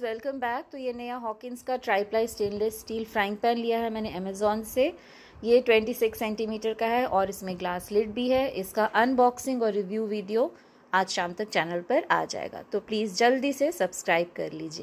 Welcome back. तो ये नया हॉकिंस का triply stainless steel frying pan लिया है मैंने अमेज़ॉन से। ये 26 सेंटीमीटर का है और इसमें ग्लास लिड भी है। इसका अनबॉक्सिंग और रिव्यू वीडियो आज शाम तक चैनल पर आ जाएगा, तो प्लीज़ जल्दी से सब्सक्राइब कर लीजिए।